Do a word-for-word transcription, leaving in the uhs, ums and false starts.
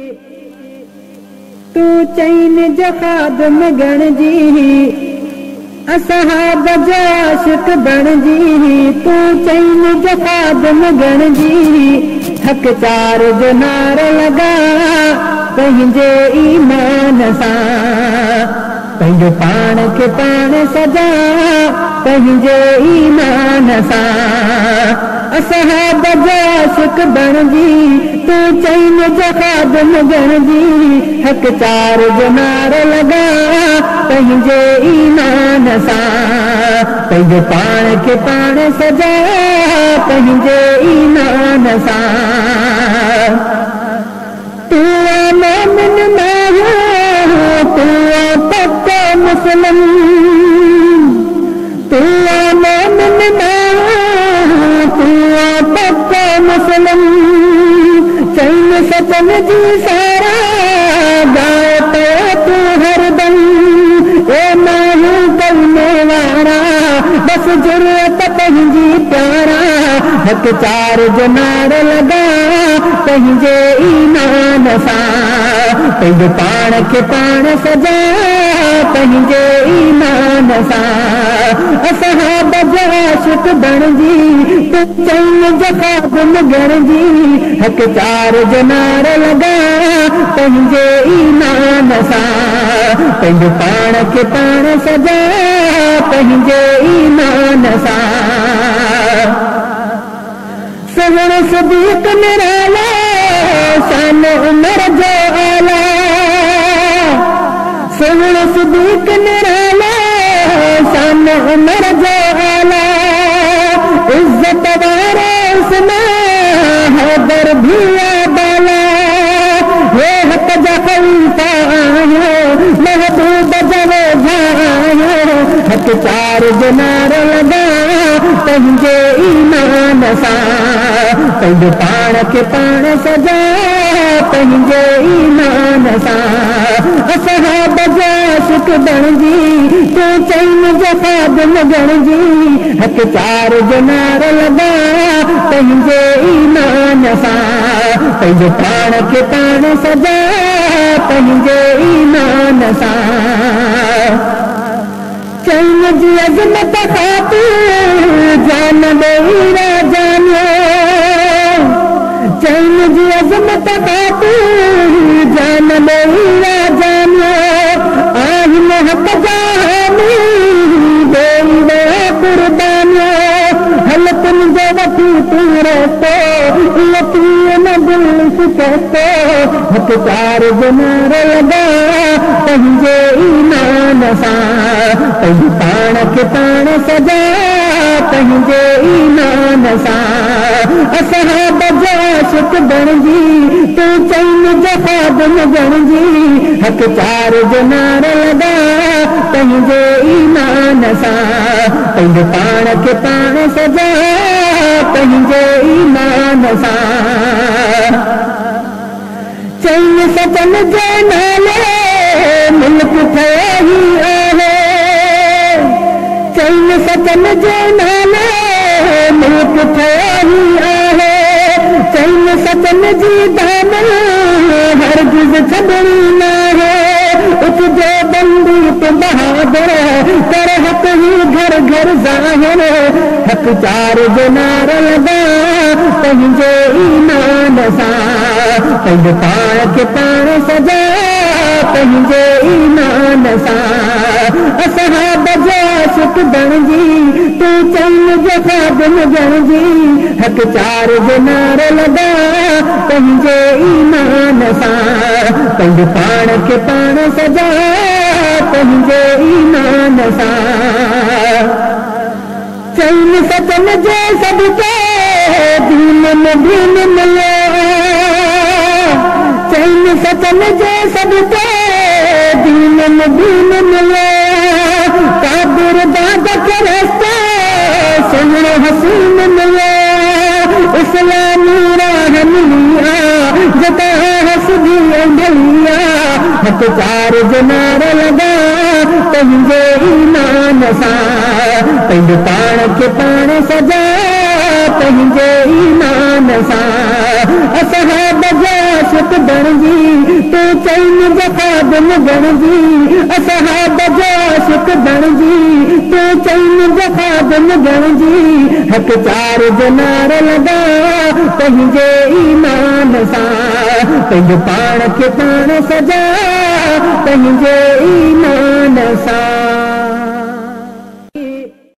तू चैन जखादम गणजी असहाब जो आशिक बणजी तू चैन जखादम गणजी हक चार जो नार लगा पंहिंजे ईमान सां पंहिंजो पाण खे पाण सजा पंहिंजे ईमान सां असहाब जो आशिक बणजी तू चैन जखादम गणजी हक चार जो नार लगा पंहिंजे ईमान सां पंहिंजो पाण खे पाण सजा पंहिंजे ईमान सां तू मोमिन मायो तू पक्को मुस्लिम तू मोमिन मायो तू पक्को मुस्लिम चैन सचन जी सारा गाए तो तू हरदम ए मायूं करने वारा बस जुर्रत पंहिंजी प्यारा हक चार जो नार लगा पंहिंजे ईमान सां पंहिंजो पाण खे पाण सजा पंहिंजे ईमान सां असहाब जो आशिक बणजी तू चैन जखादम गणजी हक चार जो नार लगा पंहिंजे ईमान सां पंहिंजो पाण खे पाण सजा पंहिंजे ईमान सां सवण सदीक निराला शान उमर जो आला सवण सदीक निराला शान उमर जो आला इज्जत वारे उसमें हैदर भी बाला हे हक जा खलीफा आयो महबूब जवे जायो हक चार जो नार लगा पंहिंजे ईमान सां पंहिंजो पाण खे पाण सजा पंहिंजे ईमान सां असहाब जो आशिक बणजी तू चैन जखादम गणजी हक चार जो नार लगा पंहिंजे ईमान सां पंहिंजो पाण खे पाण सजा पंहिंजे ईमान सां चैन जी अज़मत ख़ातिर जान ॾेई राजानियो चैन जी अज़मत ख़ातिर जान ॾेई राजानियो आहिन हक जा हामी ॾेई विया कुर्बानियो हल तुंहिंजो वठी तूं रस्तो इहो कीअं न दिलि शिकस्तो हक चार जो नार लगा पंहिंजे ईमान सां पंहिंजे पाण खे पाण सजा पंहिंजे ईमान सां असहाब जो आशिक बणजी तू चैन जखादम गणजी हक चार जो नार लगा पंहिंजे ईमान सां पंहिंजे पाण खे पाण सजा पंहिंजे ईमान सां चैन सचन जे नाले मुल्क ठहियो ई आहे चैन सचन जे नाले मुल्क ठहियो ई आहे चैन सचन जी दामन हरगिज़ छॾणी नाहे उथजे बंदूक बहादुर कर हक ही घर घर ज़ाहिर हक चार जो नार लगा पंहिंजे ईमान सां पंहिंजो पाण खे पाण सजा पंहिंजे ईमान सां असहाब जो आशिक बणजी तू चैन जखादम गणजी हक चार जो नार लगा पंहिंजे ईमान सां पंहिंजो पाण खे पाण सजा पंहिंजे ईमान सां चैन सचन जे सदके दीन में दीन मिलियो चैन सचन जे सदके दीन में दीन मिलियो कादिर दाद के रस्ते सुहिणो हसीन मिलियो इस्लामी राह मिलिया जता हसदी ढलिया हक चार जो नार लगा पंहिंजे ईमान सां पंहिंजो पाण खे पाण सजा पंहिंजे ईमान सां असहाब जो आशिक बणजी तूं चईन ख़ादिम बणजी असहाब जो आशिक बणजी तूं चईन ख़ादिम बणजी हक चार जनार लॻा पंहिंजे ईमान सां पंहिंजो पाण खे पाण सजा पंहिंजे ईमान सां